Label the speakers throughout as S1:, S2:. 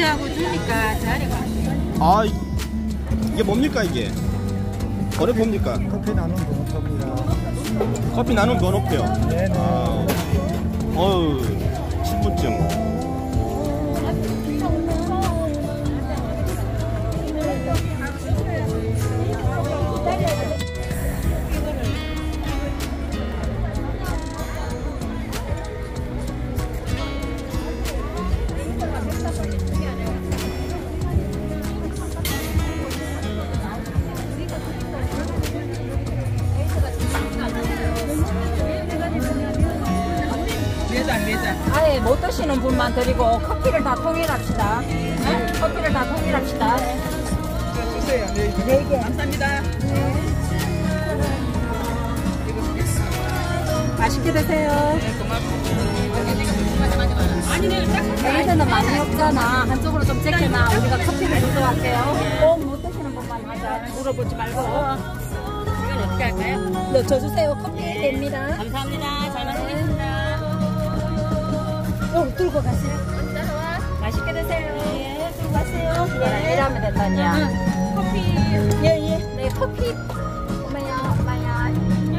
S1: 거래하고 주니까 자리가.
S2: 아, 이게 뭡니까 이게? 거래 뭡니까?
S3: 커피 나눔 번호표입니다.
S2: 커피 나눔 번호표.
S3: 네네.
S2: 아, 어우, 신분증.
S4: 아예 못 드시는 분만 드리고 커피를 다 통일합시다. 네? 커피를 다 통일합시다.
S1: 주세요.
S4: 네 개.
S1: 감사합니다.
S4: 맛있게 드세요. 애들은 많이 없잖아. 한쪽으로 좀 제껴놔. 우리가 커피를 주도할게요. 꼭 못 드시는 분만 하자. 물어보지 말고.
S1: 이건 어떻게 할까요?
S4: 네, 저 주세요. 커피 됩니다.
S1: 감사합니다. 잘 마시겠습니다.
S4: 들고 가세요. 맛있게 드세요. 예, 들고 가세요. 예, 이러면 된다냐.
S1: 커피.
S4: 예. 네, 커피. 엄마야.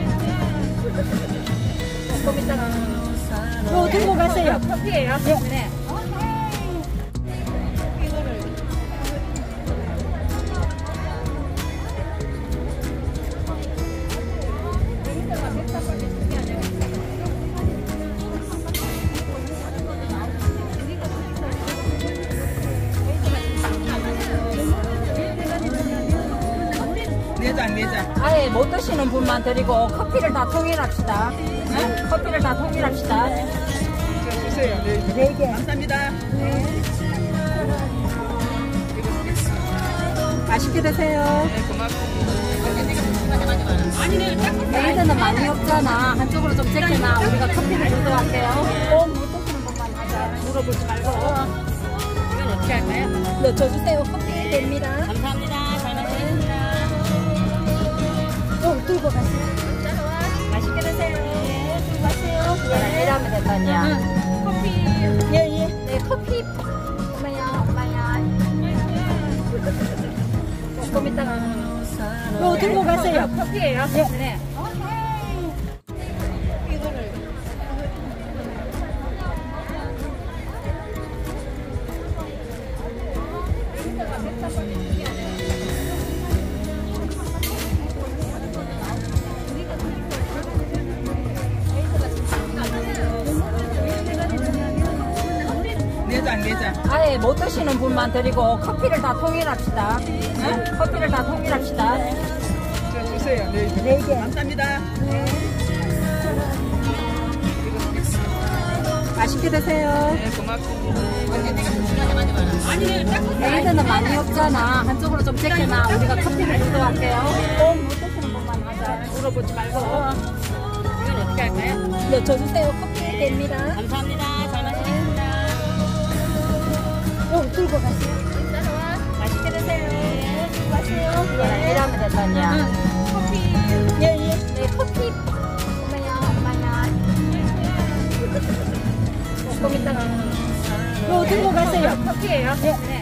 S4: 조금 이따가. 들고 가세요.
S1: 커피예요?
S4: 네.
S1: 내장.
S4: 아예 못 드시는 분만 드리고 커피를 다 통일합시다. 네? 커피를 다 통일합시다.
S1: 주세요.
S4: 네 개.
S1: 감사합니다.
S4: 맛있게 드세요. 애들은 많이 없잖아. 한쪽으로 좀 제껴놔. 우리가 커피를 주도할게요. 꼭 못 드시는 분만 하자. 물어보지 말고.
S1: 이건 어떻게 할까요?
S4: 네, 저 주세요. 커피 됩니다.
S1: 감사합니다. 잘 마시겠습니다.
S4: 들고 가세요. 맛있게 드세요. 예, 들고 가세요. 예, 이러면 된다냐.
S1: 커피.
S4: 예. 네, 커피. 엄마야. 조금 이따가. 들고 가세요.
S1: 커피예요?
S4: 네.
S1: 내장.
S4: 아예 못 드시는 분만 드리고 커피를 다 통일합시다. 네? 커피를 다 통일합시다.
S1: 주세요.
S4: 네 개.
S1: 감사합니다.
S4: 맛있게 드세요. 애들은 많이 없잖아. 한쪽으로 좀 제껴놔. 우리가 커피를 주도할게요. 꼭 못 드시는 분만 하자. 물어보지 말고.
S1: 이건 어떻게 할까요?
S4: 네, 저 주세요. 커피 됩니다.
S1: 감사합니다. 잘 마시겠습니다.
S4: 들고 가세요. 맛있게 드세요. 예, 들고 가세요. 예, 이러면 된다냐.
S1: 커피.
S4: 예. 네, 커피. 엄마야. 조금 이따가. 들고 가세요.
S1: 커피예요?
S4: 네.